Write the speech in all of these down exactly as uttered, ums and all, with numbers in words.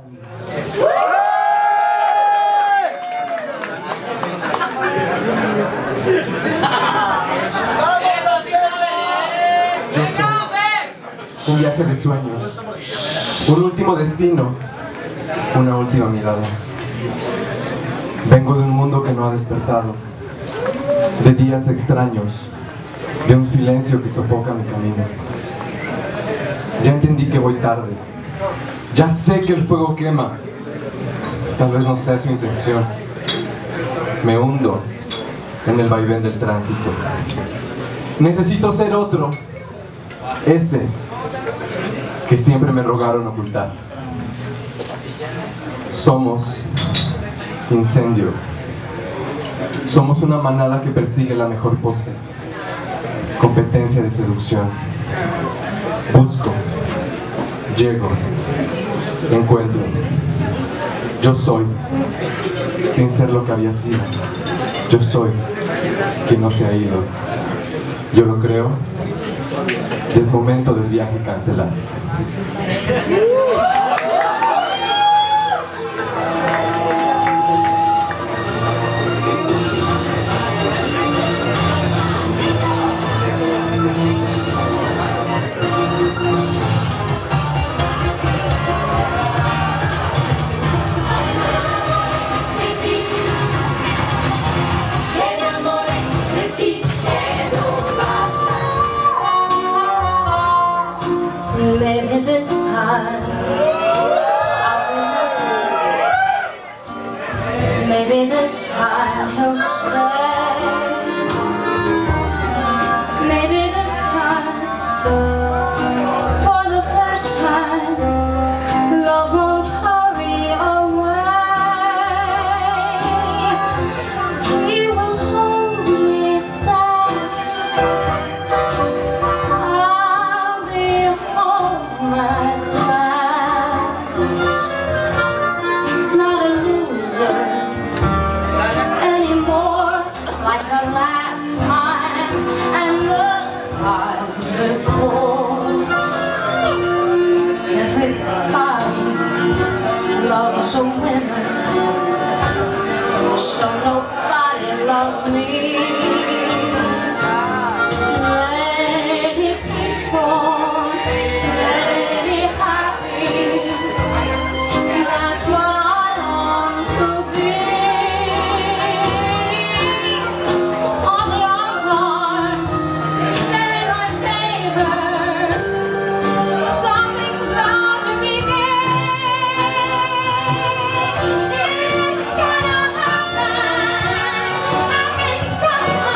Yo soy un viaje de sueños, un último destino, una última mirada. Vengo de un mundo que no ha despertado, de días extraños, de un silencio que sofoca mi camino. Ya entendí que voy tarde, ya sé que el fuego quema, tal vez no sea su intención. Me hundo en el vaivén del tránsito. Necesito ser otro, ese que siempre me rogaron ocultar. Somos incendio. Somos una manada que persigue la mejor pose. Competencia de seducción. Busco, llego, encuentro. Yo soy, sin ser lo que había sido. Yo soy quien no se ha ido. Yo lo creo. Es momento del viaje cancelado. Maybe this time I'll remember. Maybe this time he'll stay. Maybe this time, for the first time, love won't hurry away. He will hold me fast. Not a loser anymore, like the last time and the time before. Everybody loves a winner, so nobody loved me. Lady peaceful, it's gonna happen.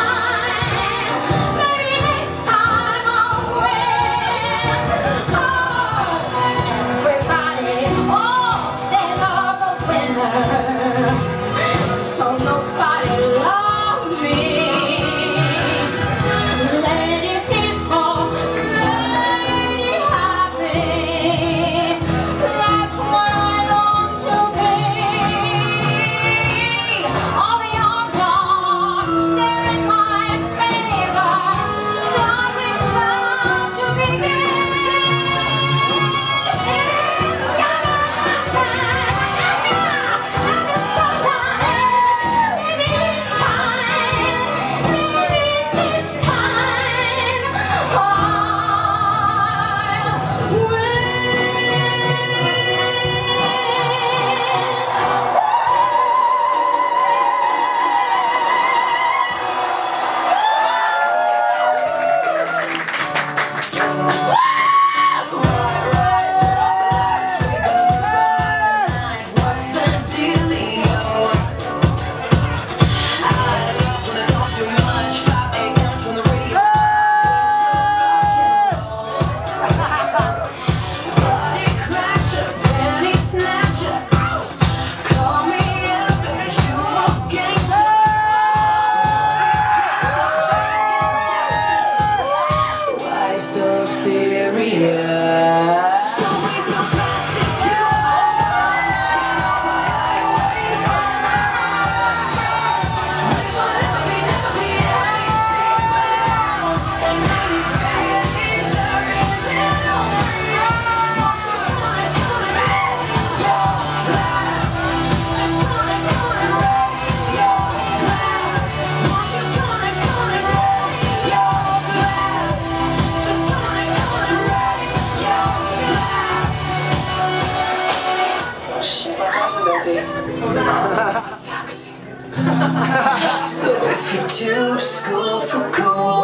day. It sucks. So if you do school for gold,